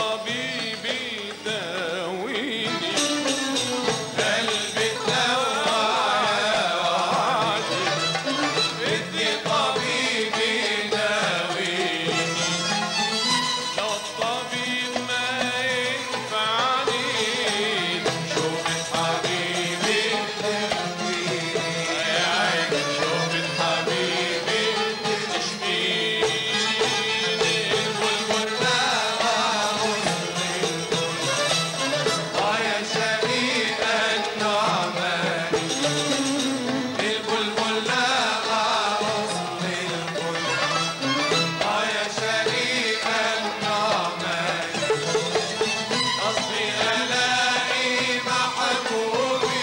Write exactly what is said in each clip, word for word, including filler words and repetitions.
طبيب يداويني قلبي اتلوى يا وعدي بدي طبيب يداويني لو الطبيب ما ينفعني شوفت حبيبي بتحكيني يا عيني شوفت حبيبي بتشفيني البلبل نغى غصن الكل اه يا شريك النعمان البلبل نغى غصن الكل اه يا شريك النعمان قصدي الاقي محبوبي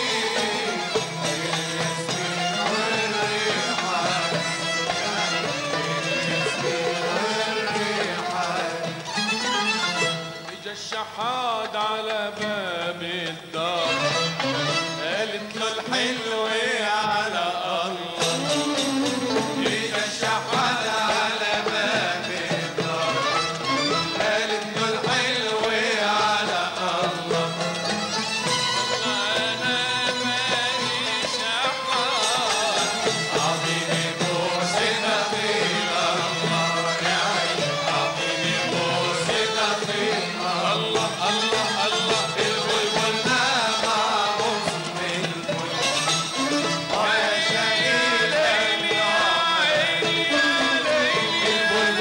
الياسمين والريحان الياسمين والريحان اجا الشحاد على باب الدار قالت له الحلو على الله اجا الشحات على باب الدار قالت له الحلو على الله انا ماني شحاد اعطيني بوسة في الله يا عيني اعطيني بوسة في الله الله الله البلبل نغى غصن الكل اه يا شريك النعمان البلبل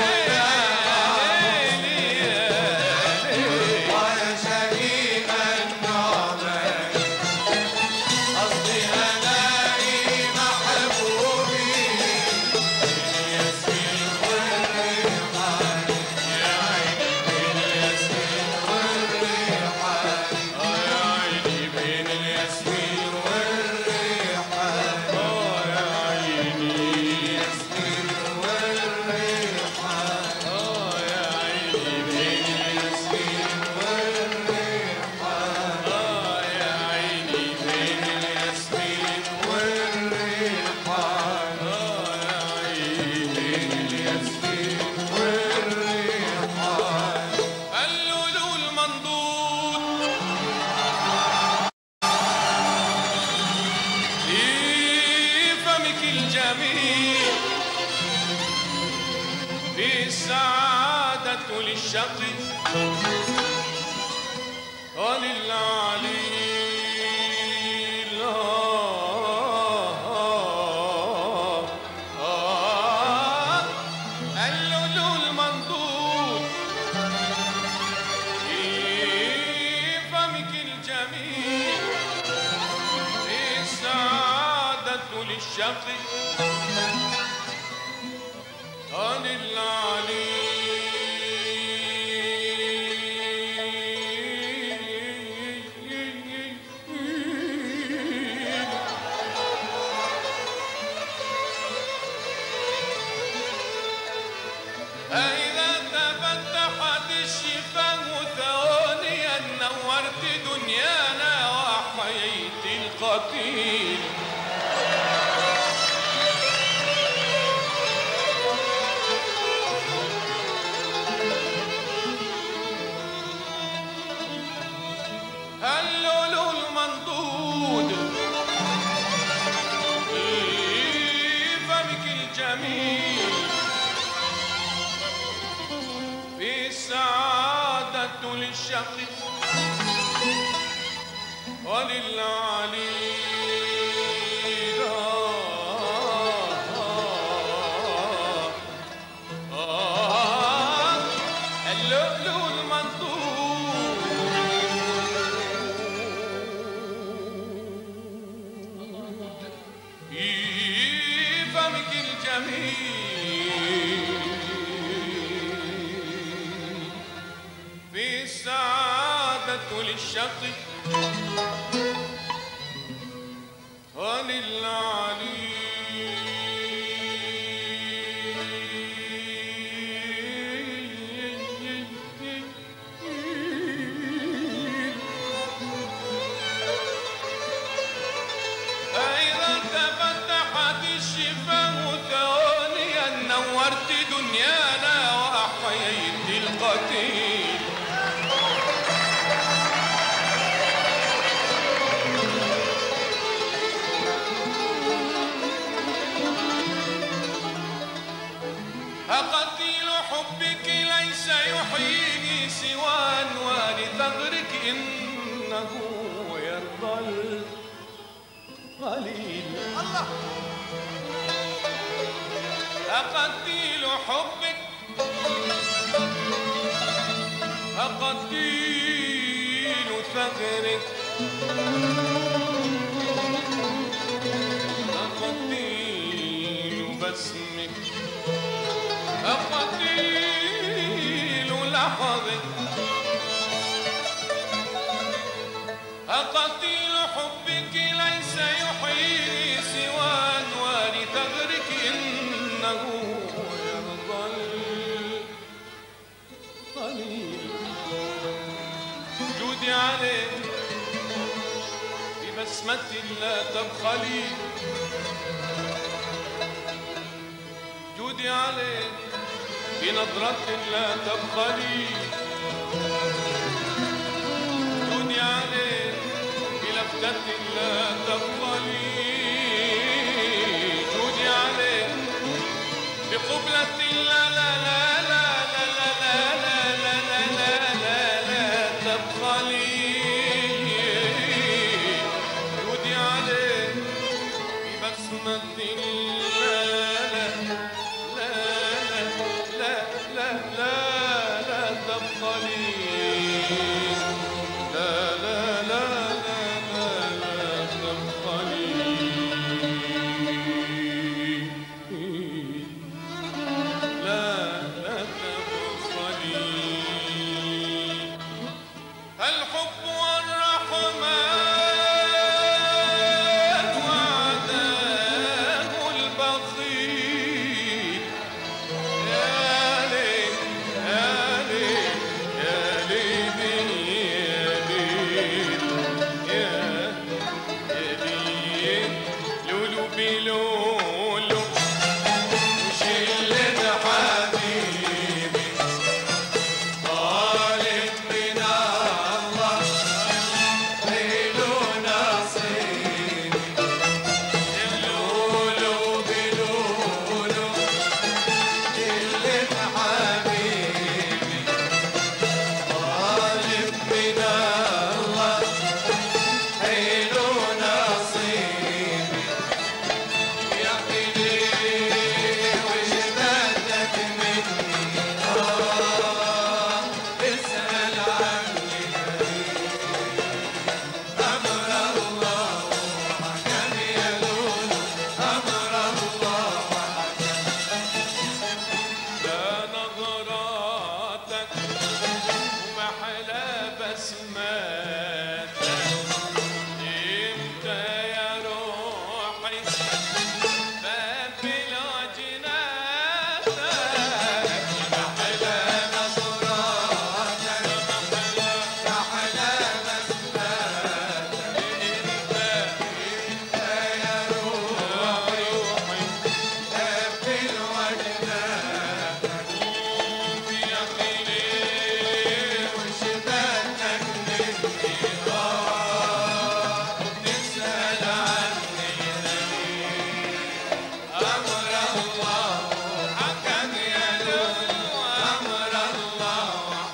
نغى اه يا شريك النعمان قصدي الاقي محبوبي الياسمين والريحان يا عيني الياسمين والريحان يا عيني بين الياسمين والريحان اه يا عيني الياسمين والريحان اه يا عيني بين الياسمين والريحان اه يا عيني بين الياسمين والريحان اه يا عيني الياسمين والريحان اللؤلؤ المنضود في فمك الجميل في السعادة للشقي وللعليل آه آه اللؤلؤ المنضود في فمك الجميل في السعادة للشقي عن العليل إذا تفتحت الشفاه ثوانيا نورت دنيانا وأحييت القتيل اللؤلؤ المنضود في فمك الجميل في السعادة للشقي وللعليل آه آه اللؤلؤ المنضود في فمك الجميل في السعادة للشقي وللعليل فإذا تفتحت الشفاه ثوانيا نورت دنيانا وأحييت القتيل إنه يرضى القليل. الله أقتيل حبك أقتيل ثغرك أقتيل بسمك أقتيل لحظك أقتيل حبك ليس يحيي سوى أنوار ثغرك إنه يرضى القليل. جودي عليه ببسمة لا تبخلي جودي عليه بنظرة لا تبخلي جودي عليه بلفتة لا تبخلي جودي عليه بقبلة لا لا لا لا لا لا لا لا لا لا لا لا تبخلي جودي عليه ببسمة لا لا لا لا لا لا لا تبخلي لا لا لا لا لا لا تبخلي لا لا تبخلي. الحب والرحمن وعداه البخيل يا ليل يا ليل يا ليل يا ليل يا ليل لولو بلولو وشلة حبيبي طالب من الله له نصيبي لولو بلولو شلة حبيبي طالب من الله له نصيبي يا حلي وش بدك مني آه اسأل عني أمر الله وحكم يا لولو أمر الله لا نظراتك ومحلى بسماتك امتى يا روحي بابلو جناتك أحلى نظراتك أحلى مسماتك أنت يا روحي قبل وجناتك يا خليل وش بدك مني آه تسأل عني أمر الله حكم يا لولو أمر الله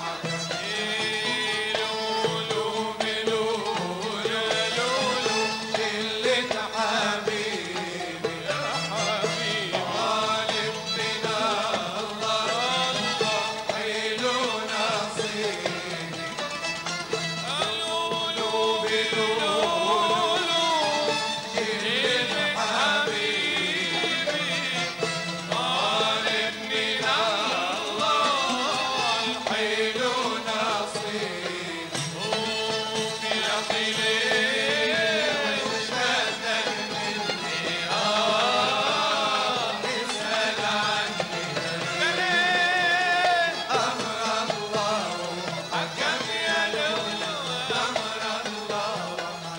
لولو بلولو لولو شلة حبيبي يا حبيبي طالب من الله له نصيبي لولو بلولو شلة حبيبي طالب من الله له نصيبي يا خليل وش بدك مني آه اسأل عني أمر الله حكم يا لولو أمر الله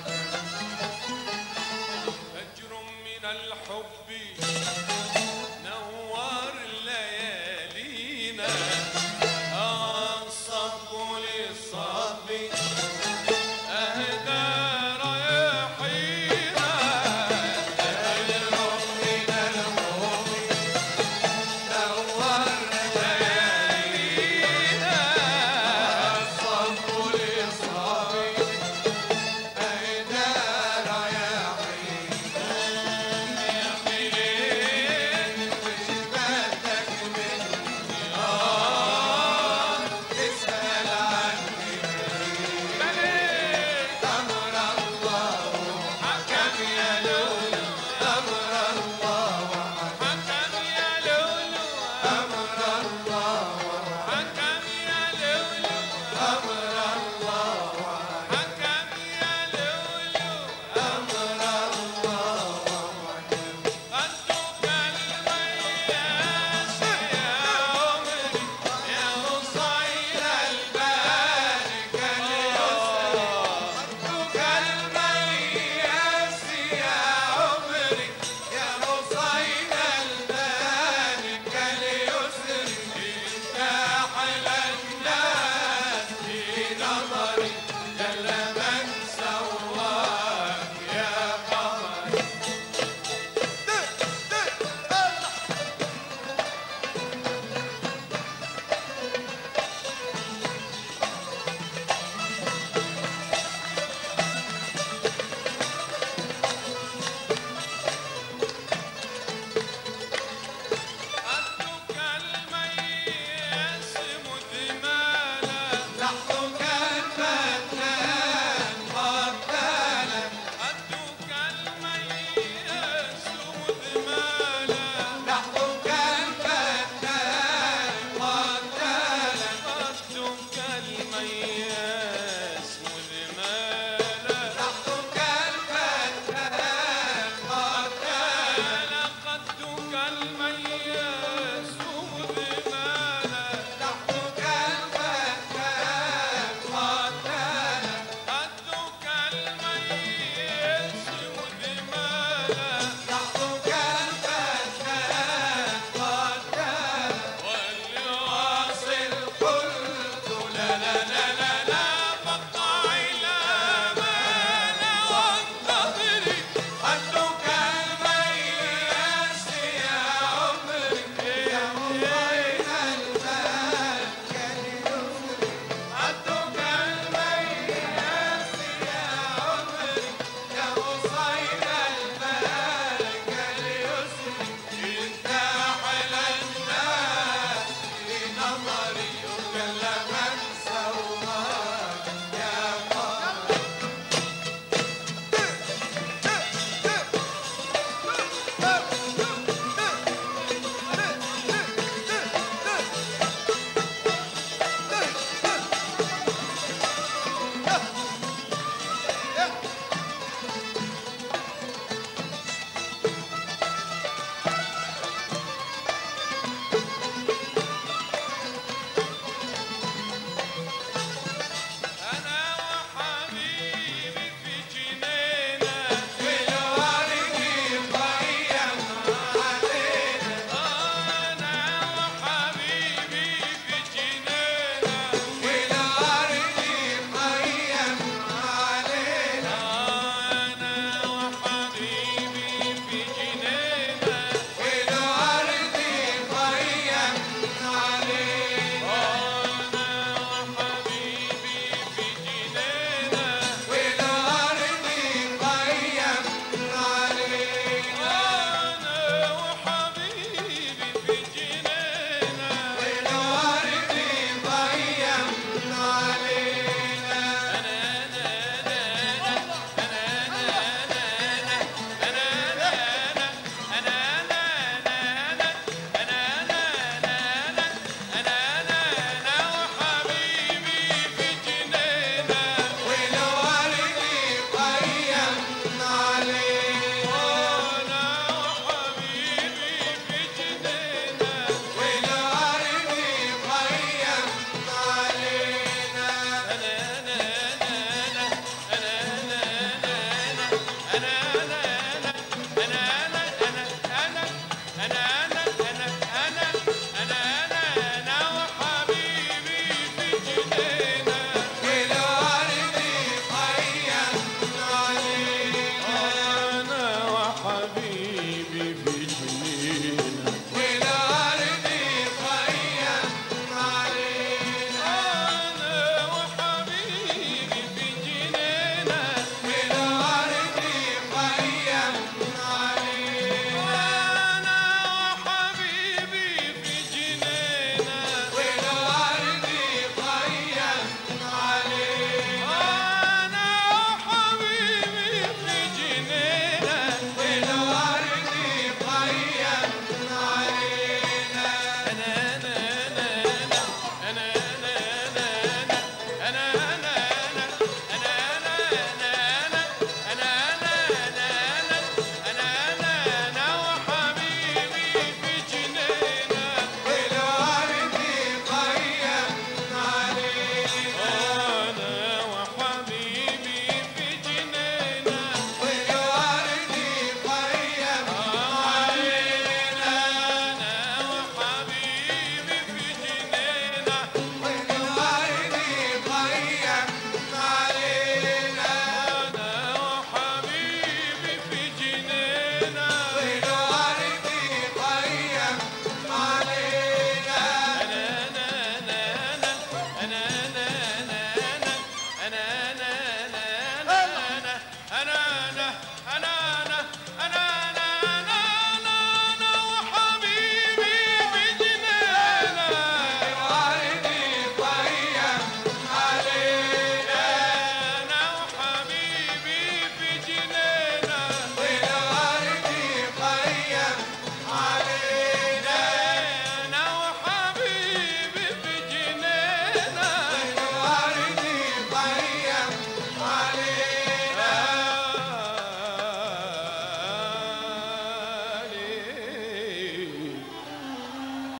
قمري